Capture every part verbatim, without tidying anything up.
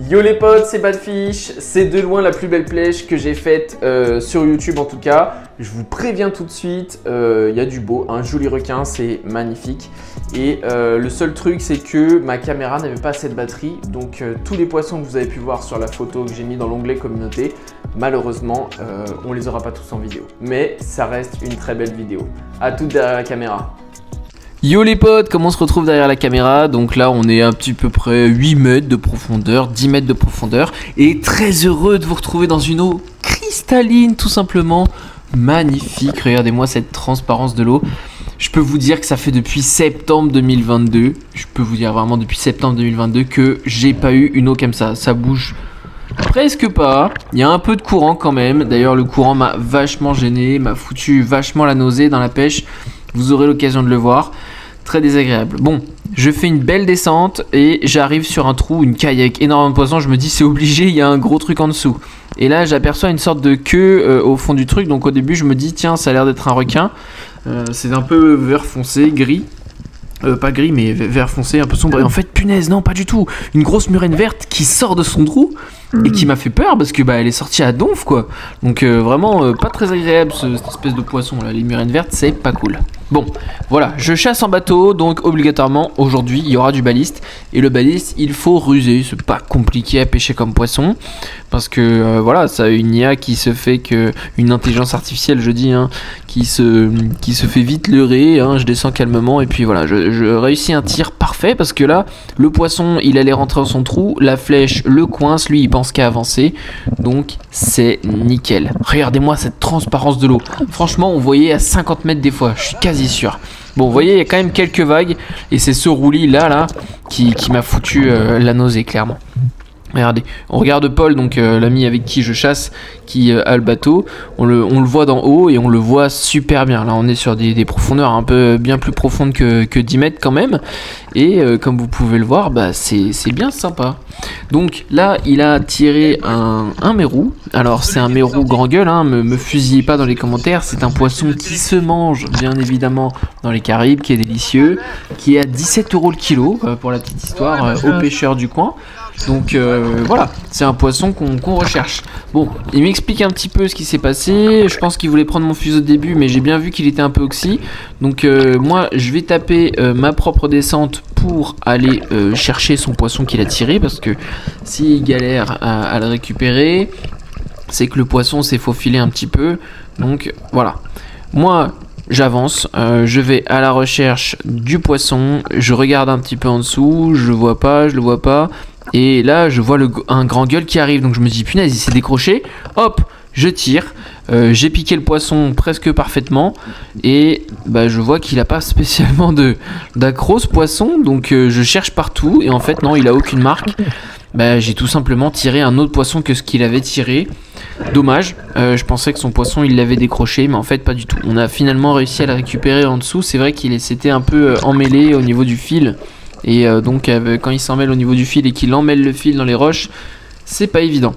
Yo les potes, c'est Badfish, c'est de loin la plus belle pêche que j'ai faite euh, sur YouTube en tout cas. Je vous préviens tout de suite, il euh, y a du beau, un joli requin, c'est magnifique. Et euh, le seul truc, c'est que ma caméra n'avait pas assez de batterie. Donc euh, tous les poissons que vous avez pu voir sur la photo que j'ai mis dans l'onglet communauté, malheureusement, euh, on les aura pas tous en vidéo. Mais ça reste une très belle vidéo. À toutes derrière la caméra. Yo les potes, comment on se retrouve derrière la caméra? Donc là on est à un petit peu près huit mètres de profondeur, dix mètres de profondeur. Et très heureux de vous retrouver dans une eau cristalline tout simplement. Magnifique, regardez-moi cette transparence de l'eau. Je peux vous dire que ça fait depuis septembre deux mille vingt-deux. Je peux vous dire vraiment depuis septembre deux mille vingt-deux que j'ai pas eu une eau comme ça. Ça bouge presque pas. Il y a un peu de courant quand même. D'ailleurs le courant m'a vachement gêné, m'a foutu vachement la nausée dans la pêche. Vous aurez l'occasion de le voir. Très désagréable. Bon, je fais une belle descente et j'arrive sur un trou, une caille avec énormément de poissons. Je me dis c'est obligé, il y a un gros truc en dessous. Et là j'aperçois une sorte de queue euh, au fond du truc. Donc au début je me dis tiens ça a l'air d'être un requin. Euh, c'est un peu vert foncé, gris. Euh, pas gris mais vert foncé, un peu sombre. Et en fait punaise non pas du tout. Une grosse murène verte qui sort de son trou. Et qui m'a fait peur parce que bah elle est sortie à donf quoi. Donc euh, vraiment euh, pas très agréable ce, cette espèce de poisson là. Les murènes vertes c'est pas cool. Bon voilà, je chasse en bateau donc obligatoirement aujourd'hui il y aura du baliste. Et le baliste il faut ruser, c'est pas compliqué à pêcher comme poisson. Parce que euh, voilà, ça a une I A qui se fait que, une intelligence artificielle je dis hein, qui se, qui se fait vite leurrer hein, je descends calmement et puis voilà je, je réussis un tir parfait. Parce que là le poisson il allait rentrer dans son trou, la flèche le coince, lui il pense qu'à avancer, donc c'est nickel. Regardez-moi cette transparence de l'eau. Franchement, on voyait à cinquante mètres des fois, je suis quasi sûr. Bon, vous voyez, il y a quand même quelques vagues et c'est ce roulis là, là, qui, qui m'a foutu euh, la nausée clairement. Regardez, on regarde Paul, donc euh, l'ami avec qui je chasse, qui euh, a le bateau. On le, on le voit d'en haut et on le voit super bien. Là, on est sur des, des profondeurs un peu bien plus profondes que, que dix mètres quand même. Et euh, comme vous pouvez le voir, bah, c'est bien sympa. Donc là, il a tiré un, un mérou. Alors, c'est un mérou grand gueule, hein, me, me fusillez pas dans les commentaires. C'est un poisson qui se mange, bien évidemment, dans les Caraïbes, qui est délicieux, qui est à dix-sept euros le kilo, euh, pour la petite histoire, euh, aux pêcheurs du coin. Donc euh, voilà, c'est un poisson qu'on qu'on recherche. Bon, il m'explique un petit peu ce qui s'est passé. Je pense qu'il voulait prendre mon fuseau au début, mais j'ai bien vu qu'il était un peu oxy. Donc euh, moi, je vais taper euh, ma propre descente pour aller euh, chercher son poisson qu'il a tiré. Parce que s'il galère à, à le récupérer, c'est que le poisson s'est faufilé un petit peu. Donc voilà, moi j'avance, euh, je vais à la recherche du poisson. Je regarde un petit peu en dessous, je le vois pas, je le vois pas. Et là je vois le, un grand gueule qui arrive. Donc je me dis punaise il s'est décroché. Hop je tire. euh, J'ai piqué le poisson presque parfaitement. Et bah, je vois qu'il a pas spécialement d'accro ce poisson. Donc euh, je cherche partout. Et en fait non il a aucune marque. Bah, j'ai tout simplement tiré un autre poisson que ce qu'il avait tiré. Dommage, euh, je pensais que son poisson il l'avait décroché, mais en fait pas du tout. On a finalement réussi à le récupérer en dessous. C'est vrai qu'il s'était un peu euh, emmêlé au niveau du fil. Et euh, donc euh, quand il s'emmêle au niveau du fil et qu'il emmêle le fil dans les roches, c'est pas évident.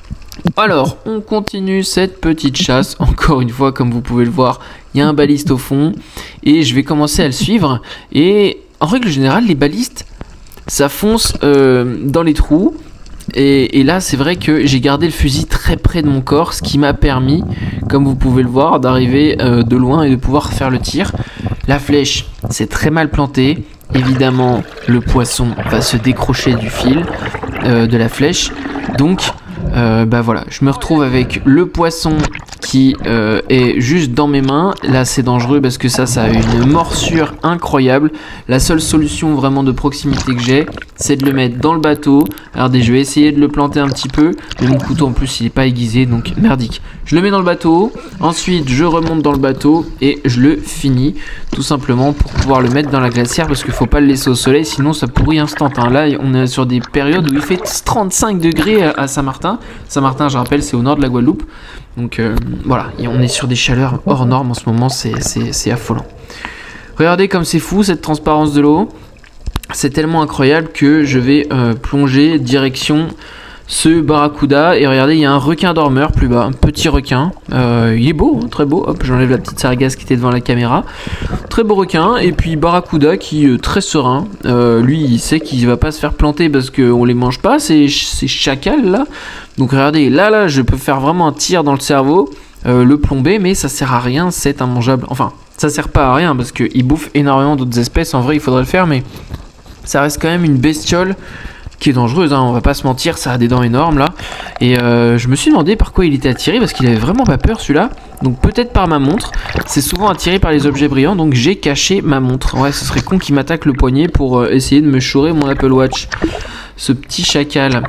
Alors on continue cette petite chasse. Encore une fois comme vous pouvez le voir, il y a un baliste au fond. Et je vais commencer à le suivre. Et en règle générale les balistes ça fonce euh, dans les trous. Et, et là c'est vrai que j'ai gardé le fusil très près de mon corps, ce qui m'a permis, comme vous pouvez le voir, d'arriver euh, de loin et de pouvoir faire le tir. La flèche c'est très mal planté. Évidemment le poisson va se décrocher du fil euh, de la flèche. Donc euh, bah voilà, je me retrouve avec le poisson qui euh, est juste dans mes mains. Là c'est dangereux parce que ça ça a une morsure incroyable. La seule solution vraiment de proximité que j'ai, c'est de le mettre dans le bateau. Alors je vais essayer de le planter un petit peu, mais mon couteau en plus il est pas aiguisé, donc merdique. Je le mets dans le bateau, ensuite je remonte dans le bateau et je le finis tout simplement pour pouvoir le mettre dans la glacière, parce qu'il faut pas le laisser au soleil sinon ça pourrit instant hein. Là on est sur des périodes où il fait trente-cinq degrés à Saint-Martin. Saint-Martin je rappelle c'est au nord de la Guadeloupe. Donc euh, voilà, et on est sur des chaleurs hors normes en ce moment, c'est affolant. Regardez comme c'est fou cette transparence de l'eau. C'est tellement incroyable que je vais euh, plonger direction ce barracuda. Et regardez, il y a un requin dormeur plus bas, un petit requin. Euh, il est beau, hein, très beau. Hop, j'enlève la petite sargasse qui était devant la caméra. Très beau requin. Et puis barracuda qui est très serein. Euh, lui, il sait qu'il va pas se faire planter parce qu'on les mange pas, ces, ces chacals là. Donc regardez, là, là, je peux faire vraiment un tir dans le cerveau, euh, le plomber, mais ça sert à rien, c'est immangeable. Enfin, ça sert pas à rien parce qu'il bouffe énormément d'autres espèces. En vrai, il faudrait le faire, mais ça reste quand même une bestiole qui est dangereuse, hein, on va pas se mentir, ça a des dents énormes là. Et euh, je me suis demandé par quoi il était attiré, parce qu'il avait vraiment pas peur celui-là. Donc peut-être par ma montre, c'est souvent attiré par les objets brillants, donc j'ai caché ma montre. Ouais, ce serait con qu'il m'attaque le poignet pour euh, essayer de me chourer mon Apple Watch. Ce petit chacal.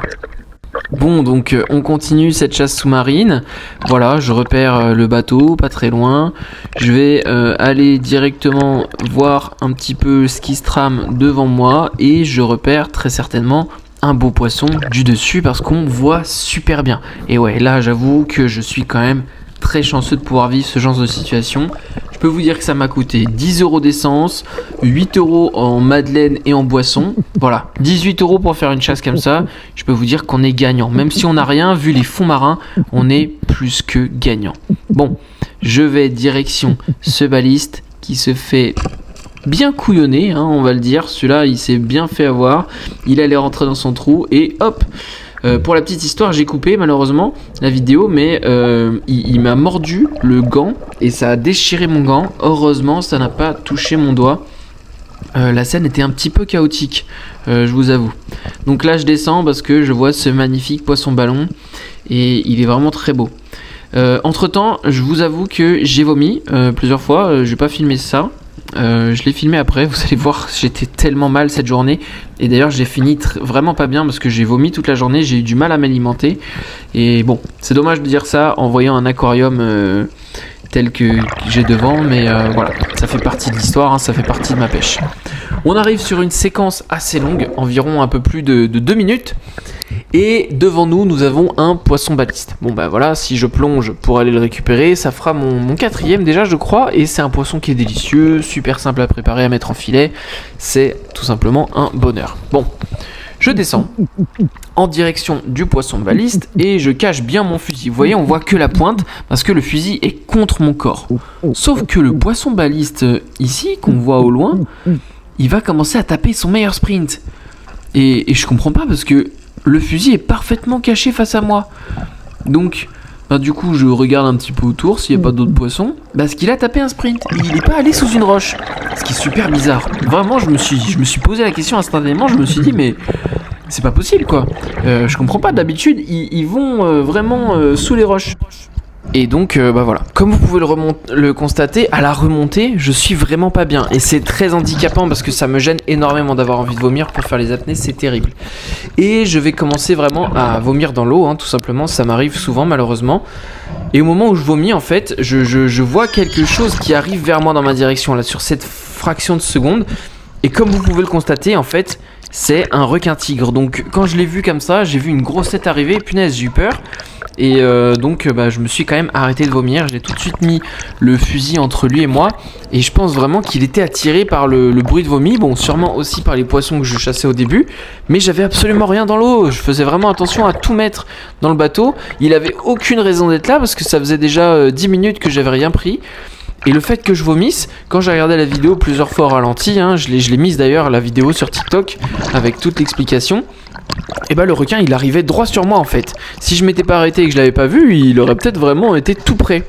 Bon, donc euh, on continue cette chasse sous-marine. Voilà, je repère euh, le bateau, pas très loin. Je vais euh, aller directement voir un petit peu ce qui se trame devant moi. Et je repère très certainement un beau poisson du dessus parce qu'on voit super bien. Et ouais, là j'avoue que je suis quand même très chanceux de pouvoir vivre ce genre de situation. Je peux vous dire que ça m'a coûté dix euros d'essence, huit euros en madeleine et en boisson. Voilà, dix-huit euros pour faire une chasse comme ça. Je peux vous dire qu'on est gagnant. Même si on n'a rien, vu les fonds marins, on est plus que gagnant. Bon, je vais direction ce baliste qui se fait bien couillonner, hein, on va le dire. Celui-là, il s'est bien fait avoir. Il allait rentrer dans son trou et hop. Euh, pour la petite histoire, j'ai coupé malheureusement la vidéo, mais euh, il, il m'a mordu le gant et ça a déchiré mon gant. Heureusement, ça n'a pas touché mon doigt. Euh, la scène était un petit peu chaotique, euh, je vous avoue. Donc là, je descends parce que je vois ce magnifique poisson ballon et il est vraiment très beau. Euh, entre temps, je vous avoue que j'ai vomi euh, plusieurs fois. Euh, je vais pas filmer ça. Euh, je l'ai filmé après, vous allez voir, j'étais tellement mal cette journée. Et d'ailleurs j'ai fini vraiment pas bien parce que j'ai vomi toute la journée, j'ai eu du mal à m'alimenter. Et bon, c'est dommage de dire ça en voyant un aquarium euh, tel que j'ai devant. Mais euh, voilà, ça fait partie de l'histoire, hein, ça fait partie de ma pêche. On arrive sur une séquence assez longue, environ un peu plus de, de deux minutes. Et devant nous, nous avons un poisson baliste. Bon bah voilà, si je plonge pour aller le récupérer, ça fera mon, mon quatrième déjà je crois. Et c'est un poisson qui est délicieux, super simple à préparer, à mettre en filet. C'est tout simplement un bonheur. Bon, je descends en direction du poisson baliste et je cache bien mon fusil. Vous voyez, on voit que la pointe parce que le fusil est contre mon corps. Sauf que le poisson baliste ici, qu'on voit au loin, il va commencer à taper son meilleur sprint. Et, et je comprends pas parce que le fusil est parfaitement caché face à moi. Donc, bah, du coup, je regarde un petit peu autour s'il n'y a pas d'autres poissons. Parce qu'il a tapé un sprint. Il n'est pas allé sous une roche. Ce qui est super bizarre. Vraiment, je me suis, je me suis posé la question instantanément. Je me suis dit, mais c'est pas possible quoi. Euh, je comprends pas. D'habitude, ils, ils vont euh, vraiment euh, sous les roches. Et donc, euh, bah voilà. Comme vous pouvez le, le constater, à la remontée, je suis vraiment pas bien. Et c'est très handicapant parce que ça me gêne énormément d'avoir envie de vomir pour faire les apnées. C'est terrible. Et je vais commencer vraiment à vomir dans l'eau, hein, tout simplement. Ça m'arrive souvent, malheureusement. Et au moment où je vomis, en fait, je, je, je vois quelque chose qui arrive vers moi dans ma direction, là, sur cette fraction de seconde. Et comme vous pouvez le constater, en fait, c'est un requin-tigre. Donc, quand je l'ai vu comme ça, j'ai vu une grosse tête arriver. Punaise, j'ai eu peur. Et euh, donc bah, je me suis quand même arrêté de vomir. J'ai tout de suite mis le fusil entre lui et moi. Et je pense vraiment qu'il était attiré par le, le bruit de vomi. Bon, sûrement aussi par les poissons que je chassais au début. Mais j'avais absolument rien dans l'eau. Je faisais vraiment attention à tout mettre dans le bateau. Il avait aucune raison d'être là parce que ça faisait déjà euh, dix minutes que j'avais rien pris. Et le fait que je vomisse, quand j'ai regardé la vidéo plusieurs fois au ralenti, hein, je l'ai mise d'ailleurs la vidéo sur TikTok avec toute l'explication. Et bah le requin il arrivait droit sur moi en fait. Si je m'étais pas arrêté et que je l'avais pas vu, il aurait peut-être vraiment été tout près.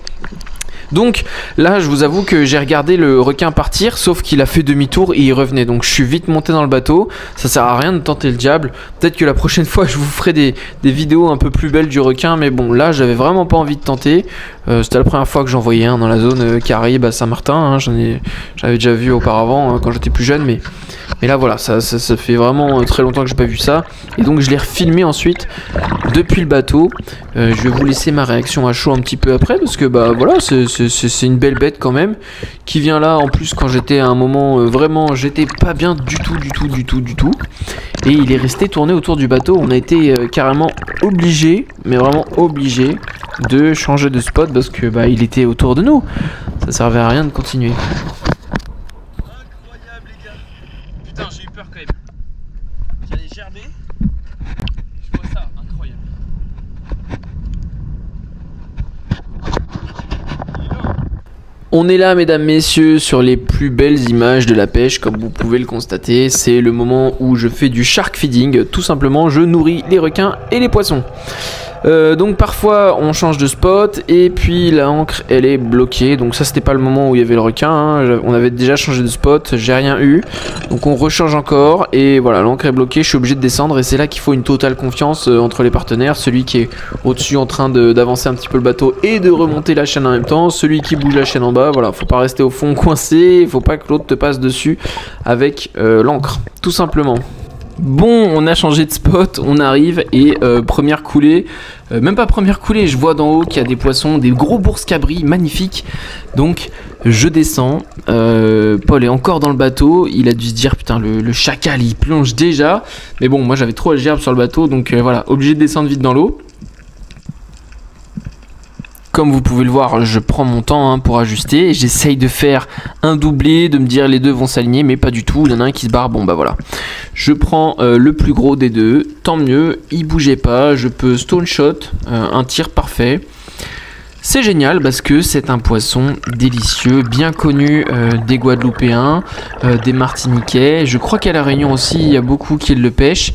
Donc là je vous avoue que j'ai regardé le requin partir, sauf qu'il a fait demi-tour et il revenait. Donc je suis vite monté dans le bateau. Ça sert à rien de tenter le diable. Peut-être que la prochaine fois je vous ferai des, des vidéos un peu plus belles du requin. Mais bon là j'avais vraiment pas envie de tenter. euh, C'était la première fois que j'en voyais un dans la zone euh, Caraïbes à Saint-Martin, hein. J'en ai, j'avais déjà vu auparavant euh, quand j'étais plus jeune. Mais, mais là voilà, ça, ça, ça fait vraiment euh, très longtemps que j'ai pas vu ça. Et donc je l'ai refilmé ensuite depuis le bateau. euh, Je vais vous laisser ma réaction à chaud un petit peu après. Parce que bah voilà, c'est c'est une belle bête quand même, qui vient là en plus quand j'étais à un moment euh, vraiment j'étais pas bien du tout du tout du tout du tout et il est resté tourné autour du bateau. On a été euh, carrément obligé, mais vraiment obligé de changer de spot parce que bah il était autour de nous, ça servait à rien de continuer. Incroyable les gars. Putain j'ai eu peur quand même. J'allais gerber. Je vois ça, incroyable. On est là, mesdames, messieurs, sur les plus belles images de la pêche, comme vous pouvez le constater. C'est le moment où je fais du shark feeding. Tout simplement, je nourris les requins et les poissons. Euh, donc parfois on change de spot et puis la ancre elle est bloquée, donc ça c'était pas le moment où il y avait le requin, hein. On avait déjà changé de spot, j'ai rien eu, donc on rechange encore et voilà, l'ancre est bloquée, je suis obligé de descendre et c'est là qu'il faut une totale confiance euh, entre les partenaires, celui qui est au dessus en train de, d'avancer un petit peu le bateau et de remonter la chaîne en même temps, celui qui bouge la chaîne en bas, voilà, faut pas rester au fond coincé, faut pas que l'autre te passe dessus avec euh, l'ancre, tout simplement. Bon, on a changé de spot, on arrive et euh, première coulée, euh, même pas première coulée, je vois d'en haut qu'il y a des poissons, des gros bourse cabris magnifiques. Donc je descends, euh, Paul est encore dans le bateau, il a dû se dire putain le, le chacal il plonge déjà. Mais bon, moi j'avais trop à gerbe sur le bateau, donc euh, voilà, obligé de descendre vite dans l'eau. Comme vous pouvez le voir, je prends mon temps hein, pour ajuster. J'essaye de faire un doublé, de me dire les deux vont s'aligner, mais pas du tout. Il y en a un qui se barre, bon bah voilà. Je prends euh, le plus gros des deux, tant mieux, il bougeait pas. Je peux stone shot, euh, un tir parfait. C'est génial parce que c'est un poisson délicieux, bien connu euh, des Guadeloupéens, euh, des Martiniquais. Je crois qu'à La Réunion aussi, il y a beaucoup qui le pêchent.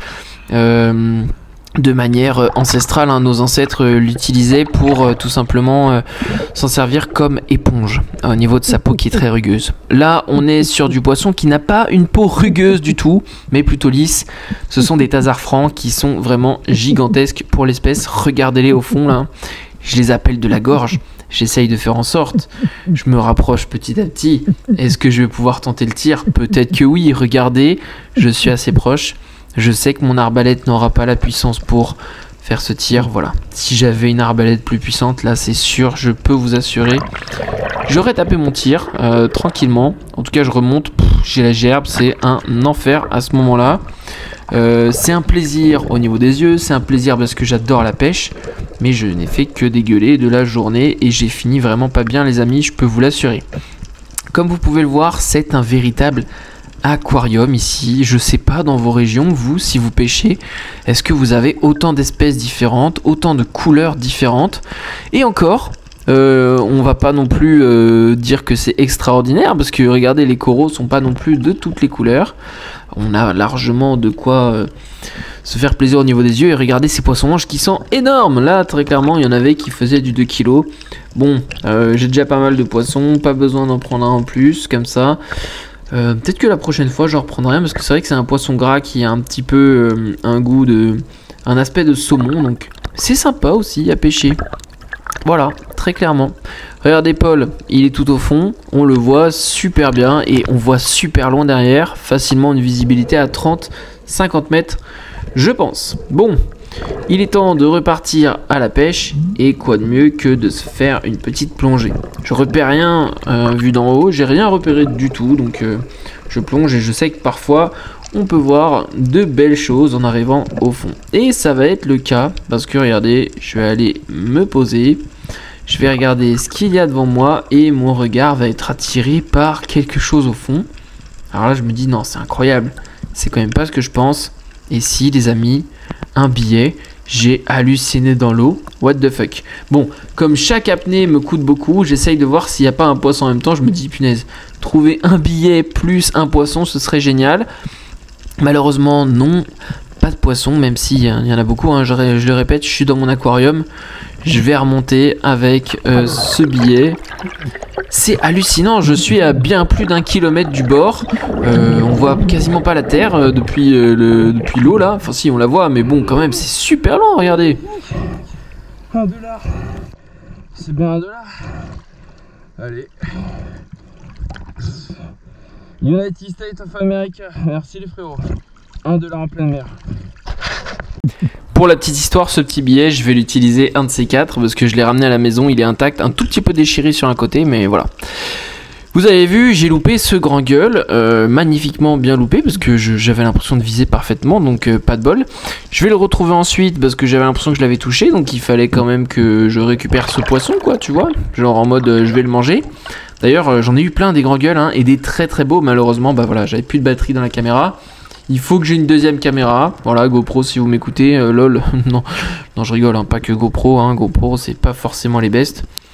Euh, de manière ancestrale, hein, nos ancêtres euh, l'utilisaient pour euh, tout simplement euh, s'en servir comme éponge au niveau de sa peau qui est très rugueuse. Là on est sur du poisson qui n'a pas une peau rugueuse du tout mais plutôt lisse. Ce sont des thasards francs qui sont vraiment gigantesques pour l'espèce. Regardez-les au fond là, je les appelle de la gorge. J'essaye de faire en sorte, je me rapproche petit à petit. Est-ce que je vais pouvoir tenter le tir? Peut-être que oui, regardez, je suis assez proche. Je sais que mon arbalète n'aura pas la puissance pour faire ce tir, voilà. Si j'avais une arbalète plus puissante, là c'est sûr, je peux vous assurer. J'aurais tapé mon tir, euh, tranquillement. En tout cas je remonte, j'ai la gerbe, c'est un enfer à ce moment-là. Euh, c'est un plaisir au niveau des yeux, c'est un plaisir parce que j'adore la pêche. Mais je n'ai fait que dégueuler de la journée et j'ai fini vraiment pas bien les amis, je peux vous l'assurer. Comme vous pouvez le voir, c'est un véritable aquarium ici. Je sais pas dans vos régions, vous, si vous pêchez, est-ce que vous avez autant d'espèces différentes, autant de couleurs différentes? Et encore, euh, on va pas non plus euh, dire que c'est extraordinaire parce que regardez, les coraux sont pas non plus de toutes les couleurs. On a largement de quoi euh, se faire plaisir au niveau des yeux. Et regardez ces poissons-manches qui sont énormes. Là, très clairement, il y en avait qui faisaient du deux kilos. Bon, euh, j'ai déjà pas mal de poissons, pas besoin d'en prendre un en plus, comme ça. Euh, peut-être que la prochaine fois j'en reprendrai un parce que c'est vrai que c'est un poisson gras qui a un petit peu euh, un goût de un aspect de saumon, donc c'est sympa aussi à pêcher. Voilà, très clairement. Regardez Paul, il est tout au fond, on le voit super bien et on voit super loin derrière, facilement une visibilité à trente à cinquante mètres je pense. Bon, il est temps de repartir à la pêche et quoi de mieux que de se faire une petite plongée. Je repère rien euh, vu d'en haut, j'ai rien repéré du tout, donc euh, je plonge et je sais que parfois on peut voir de belles choses en arrivant au fond. Et ça va être le cas parce que regardez, je vais aller me poser, je vais regarder ce qu'il y a devant moi et mon regard va être attiré par quelque chose au fond. Alors là je me dis non, c'est incroyable, c'est quand même pas ce que je pense. Et si les amis, un billet, j'ai halluciné dans l'eau, what the fuck. Bon, comme chaque apnée me coûte beaucoup, j'essaye de voir s'il n'y a pas un poisson en même temps. Je me dis punaise, trouver un billet plus un poisson, ce serait génial. Malheureusement non, pas de poisson, même s'il y en a beaucoup, hein. je, je le répète, je suis dans mon aquarium. Je vais remonter avec euh, ce billet. C'est hallucinant, je suis à bien plus d'un kilomètre du bord. Euh, on voit quasiment pas la terre euh, depuis euh, le, depuis l'eau là. Enfin si, on la voit, mais bon quand même c'est super long, regardez. Un dollar. C'est bien un dollar. Allez. United States of America. Merci les frérots. Un dollar en pleine mer. Pour la petite histoire, ce petit billet, je vais l'utiliser un de ces quatre parce que je l'ai ramené à la maison, il est intact, un tout petit peu déchiré sur un côté, mais voilà. Vous avez vu, j'ai loupé ce grand gueule, euh, magnifiquement bien loupé parce que j'avais l'impression de viser parfaitement, donc euh, pas de bol. Je vais le retrouver ensuite parce que j'avais l'impression que je l'avais touché, donc il fallait quand même que je récupère ce poisson, quoi, tu vois, genre en mode euh, je vais le manger. D'ailleurs, euh, j'en ai eu plein des grands gueules, hein, et des très très beaux, malheureusement, bah voilà, j'avais plus de batterie dans la caméra. Il faut que j'ai une deuxième caméra. Voilà, GoPro si vous m'écoutez. Euh, lol, non, non, je rigole, hein, pas que GoPro. Hein, GoPro, c'est pas forcément les best.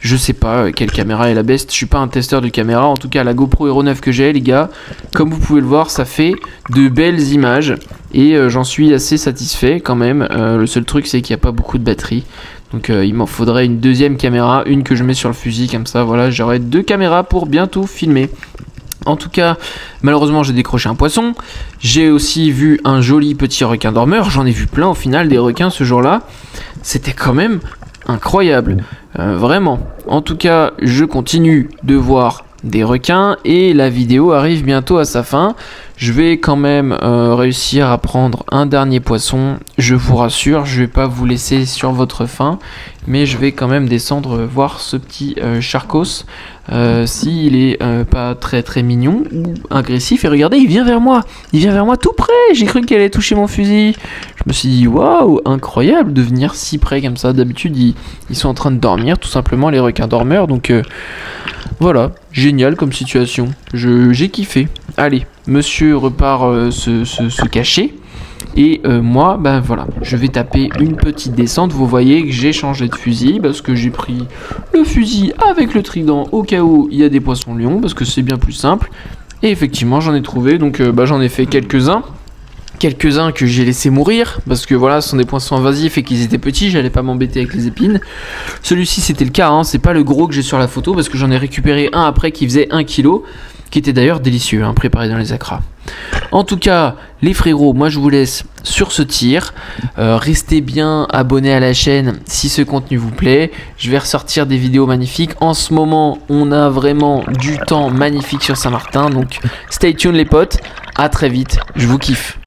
Je sais pas quelle caméra est la best, je suis pas un testeur de caméra. En tout cas, la GoPro Hero neuf que j'ai, les gars, comme vous pouvez le voir, ça fait de belles images. Et euh, j'en suis assez satisfait quand même. Euh, le seul truc, c'est qu'il n'y a pas beaucoup de batterie. Donc euh, il m'en faudrait une deuxième caméra, une que je mets sur le fusil, comme ça, voilà, j'aurai deux caméras pour bientôt filmer. En tout cas, malheureusement, j'ai décroché un poisson. J'ai aussi vu un joli petit requin dormeur. J'en ai vu plein au final, des requins ce jour-là. C'était quand même incroyable, euh, vraiment. En tout cas, je continue de voir des requins et la vidéo arrive bientôt à sa fin. Je vais quand même euh, réussir à prendre un dernier poisson. Je vous rassure, je vais pas vous laisser sur votre faim, mais je vais quand même descendre voir ce petit euh, charcos, euh, s'il est euh, pas très très mignon ou agressif. Et regardez, il vient vers moi, il vient vers moi tout près. J'ai cru qu'il allait toucher mon fusil. Je me suis dit waouh, incroyable de venir si près comme ça. D'habitude ils, ils sont en train de dormir, tout simplement, les requins dormeurs. Donc euh, voilà, génial comme situation. Je, j'ai kiffé. Allez, monsieur repart euh, se, se, se cacher. Et euh, moi, ben voilà, je vais taper une petite descente. Vous voyez que j'ai changé de fusil parce que j'ai pris le fusil avec le trident au cas où il y a des poissons lions, parce que c'est bien plus simple. Et effectivement, j'en ai trouvé, donc euh, bah, j'en ai fait quelques-uns. Quelques-uns que j'ai laissé mourir, parce que voilà, ce sont des poissons invasifs et qu'ils étaient petits, j'allais pas m'embêter avec les épines. Celui-ci, c'était le cas, hein, c'est pas le gros que j'ai sur la photo, parce que j'en ai récupéré un après qui faisait un kilo, qui était d'ailleurs délicieux, hein, préparé dans les acras. En tout cas, les frérots, moi je vous laisse sur ce tir. Euh, restez bien abonnés à la chaîne si ce contenu vous plaît. Je vais ressortir des vidéos magnifiques. En ce moment, on a vraiment du temps magnifique sur Saint-Martin, donc stay tuned les potes. À très vite, je vous kiffe.